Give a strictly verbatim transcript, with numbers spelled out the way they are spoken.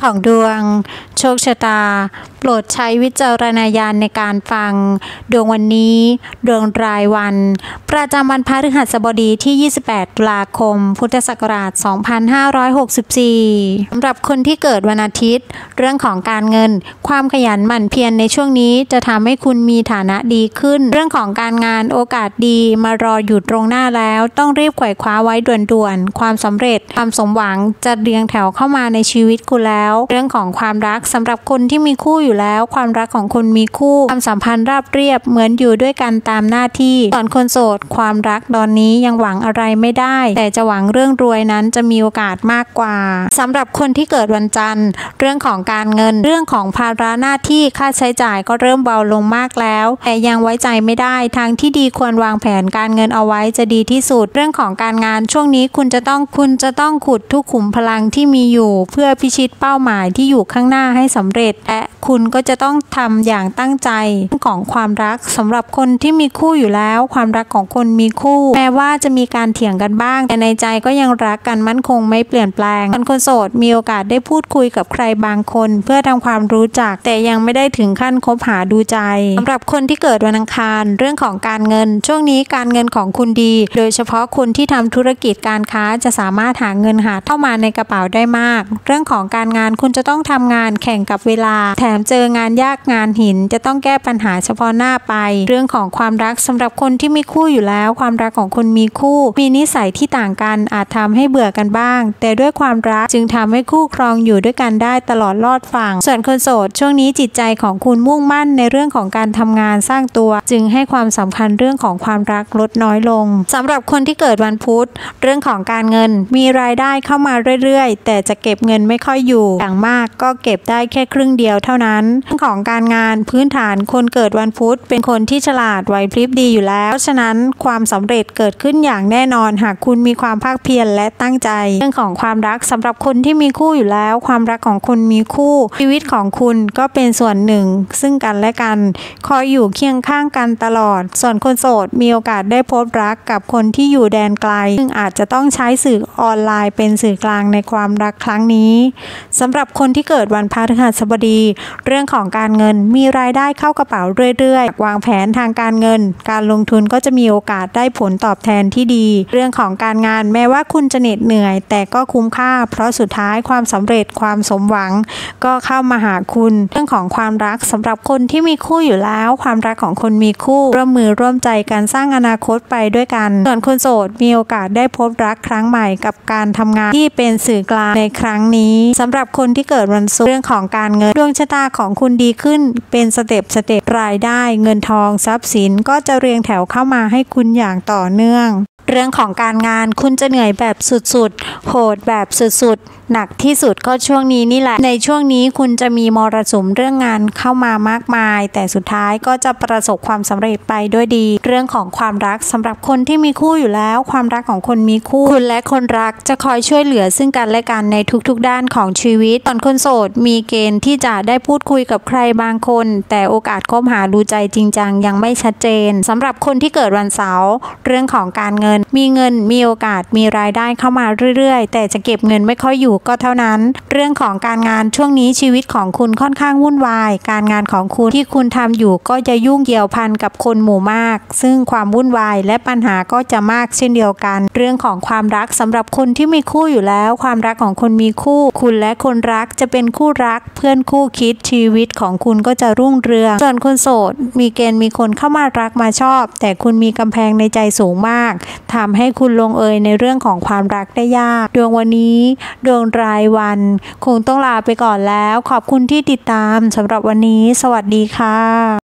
ของดวงโชคชะตาโปรดใช้วิจารณญาณในการฟังดวงวันนี้ดวงรายวันประจำวันพฤหัสบดีที่ยี่สิบแปดตุลาคมพุทธศักราชสองพันห้าร้อยหกสิบสี่สำหรับคนที่เกิดวันอาทิตย์เรื่องของการเงินความขยันหมั่นเพียรในช่วงนี้จะทำให้คุณมีฐานะดีขึ้นเรื่องของการงานโอกาสดีมารออยู่ตรงหน้าแล้วต้องรีบไขว่คว้าไว้ด่วนๆความสำเร็จความสมหวังจะเรียงแถวเข้ามาในชีวิตคุณแล้วเรื่องของความรักสำหรับคนที่มีคู่อยู่แล้วความรักของคนมีคู่ความสัมพันธ์ราบเรียบเหมือนอยู่ด้วยกันตามหน้าที่ส่วนคนโสดความรักตอนนี้ยังหวังอะไรไม่ได้แต่จะหวังเรื่องรวยนั้นจะมีโอกาสมากกว่าสำหรับคนที่เกิดวันจันทร์เรื่องของการเงินเรื่องของภาระหน้าที่ค่าใช้จ่ายก็เริ่มเบาลงมากแล้วแต่ยังไว้ใจไม่ได้ทางที่ดีควรวางแผนการเงินเอาไว้จะดีที่สุดเรื่องของการงานช่วงนี้คุณจะต้องคุณจะต้องขุดทุกขุมพลังที่มีอยู่เพื่อพิชิตเป้าหมายที่อยู่ข้างหน้าให้สำเร็จและคุณก็จะต้องทำอย่างตั้งใจเรื่องของความรักสำหรับคนที่มีคู่อยู่แล้วความรักของคนมีคู่แม้ว่าจะมีการเถียงกันบ้างแต่ในใจก็ยังรักกันมั่นคงไม่เปลี่ยนแปลงคนโสดมีโอกาสได้พูดคุยกับใครบางคนเพื่อทำความรู้จักแต่ยังไม่ได้ถึงขั้นคบหาดูใจสำหรับคนที่เกิดวันอังคารเรื่องของการเงินช่วงนี้การเงินของคุณดีโดยเฉพาะคนที่ทำธุรกิจการค้าจะสามารถหาเงินหาเข้ามาในกระเป๋าได้มากเรื่องของการงานคุณจะต้องทำงานแข่งกับเวลาแถมเจองานยากงานหินจะต้องแก้ปัญหาเฉพาะหน้าไปเรื่องของความรักสำหรับคนที่มีคู่อยู่แล้วความรักของคนมีคู่มีนิสัยที่ต่างกันอาจทำให้เบื่อกันบ้างแต่ด้วยความรักจึงทำให้คู่ครองอยู่ด้วยกันได้ตลอดรอดฝั่งส่วนคนโสดช่วงนี้จิตใจของคุณมุ่งมั่นในเรื่องของการทำงานสร้างตัวจึงให้ความสำคัญเรื่องของความรักลดน้อยลงสำหรับคนที่เกิดวันพุธเรื่องของการเงินมีรายได้เข้ามาเรื่อยๆแต่จะเก็บเงินไม่ค่อยอยู่อย่างมากก็เก็บได้แค่ครึ่งเดียวเท่านั้นเรื่องของการงานพื้นฐานคนเกิดวันพุธเป็นคนที่ฉลาดไหวพริบดีอยู่แล้วเพราะฉะนั้นความสำเร็จเกิดขึ้นอย่างแน่นอนหากคุณมีความภาคเพียรและตั้งใจเรื่องของความรักสำหรับคนที่มีคู่อยู่แล้วความรักของคุณมีคู่ชีวิตของคุณก็เป็นส่วนหนึ่งซึ่งกันและกันคอยอยู่เคียงข้างกันตลอดส่วนคนโสดมีโอกาสได้พบรักกับคนที่อยู่แดนไกลซึ่งอาจจะต้องใช้สื่อออนไลน์เป็นสื่อกลางในความรักครั้งนี้สำหรับคนที่เกิดวันพฤหัสบดีเรื่องของการเงินมีรายได้เข้ากระเป๋าเรื่อยๆวางแผนทางการเงินการลงทุนก็จะมีโอกาสได้ผลตอบแทนที่ดีเรื่องของการงานแม้ว่าคุณจะเหน็ดเหนื่อยแต่ก็คุ้มค่าเพราะสุดท้ายความสำเร็จความสมหวังก็เข้ามาหาคุณเรื่องของความรักสำหรับคนที่มีคู่อยู่แล้วความรักของคนมีคู่ร่วมมือร่วมใจกันสร้างอนาคตไปด้วยกันส่วนคนโสดมีโอกาสได้พบรักครั้งใหม่กับการทำงานที่เป็นสื่อกลางในครั้งนี้สำหรับคนที่เกิดวันศุกร์เรื่องของการเงินดวงชะตาของคุณดีขึ้นเป็นสเต็ปสเต็ปรายได้เงินทองทรัพย์สินก็จะเรียงแถวเข้ามาให้คุณอย่างต่อเนื่องเรื่องของการงานคุณจะเหนื่อยแบบสุดๆโหดแบบสุดๆหนักที่สุดก็ช่วงนี้นี่แหละในช่วงนี้คุณจะมีมรสุมเรื่องงานเข้ามามากมายแต่สุดท้ายก็จะประสบความสำเร็จไปด้วยดีเรื่องของความรักสำหรับคนที่มีคู่อยู่แล้วความรักของคนมีคู่คุณและคนรักจะคอยช่วยเหลือซึ่งกันและกันในทุกๆด้านของชีวิตตอนคนโสดมีเกณฑ์ที่จะได้พูดคุยกับใครบางคนแต่โอกาสคบหาดูใจจริงจังยังไม่ชัดเจนสำหรับคนที่เกิดวันเสาร์เรื่องของการเงินมีเงินมีโอกาสมีรายได้เข้ามาเรื่อยๆแต่จะเก็บเงินไม่ค่อยอยู่ก็เท่านั้นเรื่องของการงานช่วงนี้ชีวิตของคุณค่อนข้างวุ่นวายการงานของคุณที่คุณทำอยู่ก็จะยุ่งเกี่ยวพันกับคนหมู่มากซึ่งความวุ่นวายและปัญหาก็จะมากเช่นเดียวกันเรื่องของความรักสำหรับคนที่มีคู่อยู่แล้วความรักของคนมีคู่คุณและคนรักจะเป็นคู่รักเพื่อนคู่คิดชีวิตของคุณก็จะรุ่งเรืองส่วนคนโสดมีเกณฑ์มีคนเข้ามารักมาชอบแต่คุณมีกำแพงในใจสูงมากทำให้คุณลงเอยในเรื่องของความรักได้ยากดวงวันนี้ดวงรายวันคงต้องลาไปก่อนแล้วขอบคุณที่ติดตามสำหรับวันนี้สวัสดีค่ะ